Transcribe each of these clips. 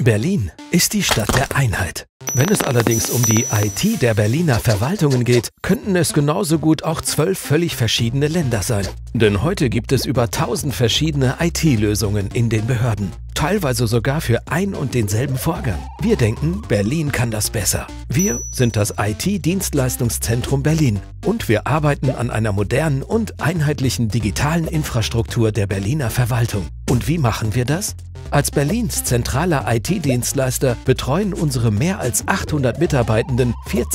Berlin ist die Stadt der Einheit. Wenn es allerdings um die IT der Berliner Verwaltungen geht, könnten es genauso gut auch 12 völlig verschiedene Länder sein. Denn heute gibt es über 1000 verschiedene IT-Lösungen in den Behörden. Teilweise sogar für ein und denselben Vorgang. Wir denken, Berlin kann das besser. Wir sind das IT-Dienstleistungszentrum Berlin und wir arbeiten an einer modernen und einheitlichen digitalen Infrastruktur der Berliner Verwaltung. Und wie machen wir das? Als Berlins zentraler IT-Dienstleister betreuen unsere mehr als 800 Mitarbeitenden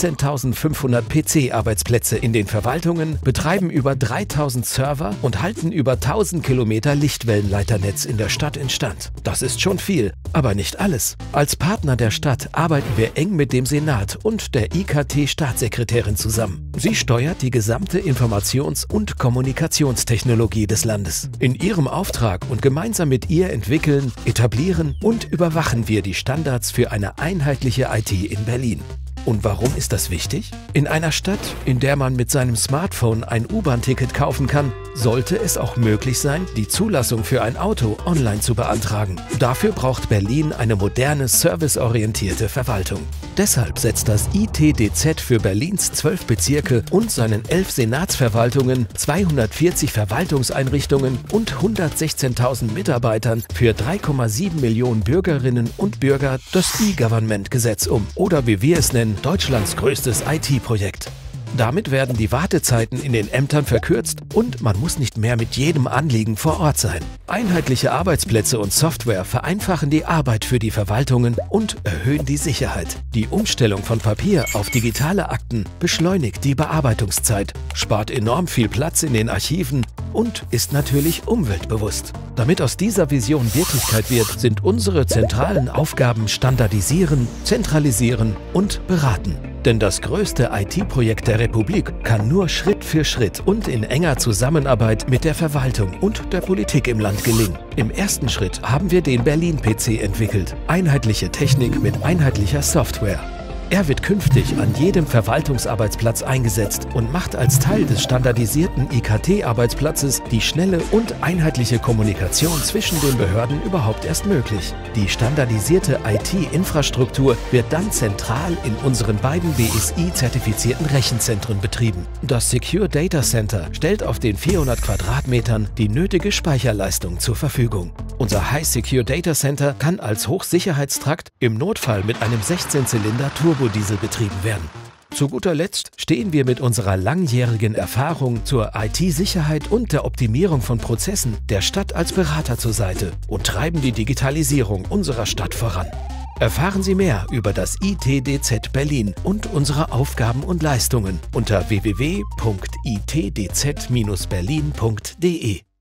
14.500 PC-Arbeitsplätze in den Verwaltungen, betreiben über 3000 Server und halten über 1000 Kilometer Lichtwellenleiternetz in der Stadt instand. Das ist schon viel, aber nicht alles. Als Partner der Stadt arbeiten wir eng mit dem Senat und der IKT-Staatssekretärin zusammen. Sie steuert die gesamte Informations- und Kommunikationstechnologie des Landes. In ihrem Auftrag und gemeinsam mit ihr entwickeln, etablieren und überwachen wir die Standards für eine einheitliche IT in Berlin. Und warum ist das wichtig? In einer Stadt, in der man mit seinem Smartphone ein U-Bahn-Ticket kaufen kann, sollte es auch möglich sein, die Zulassung für ein Auto online zu beantragen. Dafür braucht Berlin eine moderne, serviceorientierte Verwaltung. Deshalb setzt das ITDZ für Berlins 12 Bezirke und seinen 11 Senatsverwaltungen, 240 Verwaltungseinrichtungen und 116.000 Mitarbeitern für 3,7 Millionen Bürgerinnen und Bürger das E-Government-Gesetz um, oder wie wir es nennen, Deutschlands größtes IT-Projekt. Damit werden die Wartezeiten in den Ämtern verkürzt und man muss nicht mehr mit jedem Anliegen vor Ort sein. Einheitliche Arbeitsplätze und Software vereinfachen die Arbeit für die Verwaltungen und erhöhen die Sicherheit. Die Umstellung von Papier auf digitale Akten beschleunigt die Bearbeitungszeit, spart enorm viel Platz in den Archiven und ist natürlich umweltbewusst. Damit aus dieser Vision Wirklichkeit wird, sind unsere zentralen Aufgaben standardisieren, zentralisieren und beraten. Denn das größte IT-Projekt der Republik kann nur Schritt für Schritt und in enger Zusammenarbeit mit der Verwaltung und der Politik im Land gelingen. Im ersten Schritt haben wir den Berlin-PC entwickelt. Einheitliche Technik mit einheitlicher Software. Er wird künftig an jedem Verwaltungsarbeitsplatz eingesetzt und macht als Teil des standardisierten IKT-Arbeitsplatzes die schnelle und einheitliche Kommunikation zwischen den Behörden überhaupt erst möglich. Die standardisierte IT-Infrastruktur wird dann zentral in unseren beiden BSI-zertifizierten Rechenzentren betrieben. Das Secure Data Center stellt auf den 400 Quadratmetern die nötige Speicherleistung zur Verfügung. Unser High Secure Data Center kann als Hochsicherheitstrakt im Notfall mit einem 16-Zylinder Turbodiesel betrieben werden. Zu guter Letzt stehen wir mit unserer langjährigen Erfahrung zur IT-Sicherheit und der Optimierung von Prozessen der Stadt als Berater zur Seite und treiben die Digitalisierung unserer Stadt voran. Erfahren Sie mehr über das ITDZ Berlin und unsere Aufgaben und Leistungen unter www.itdz-berlin.de.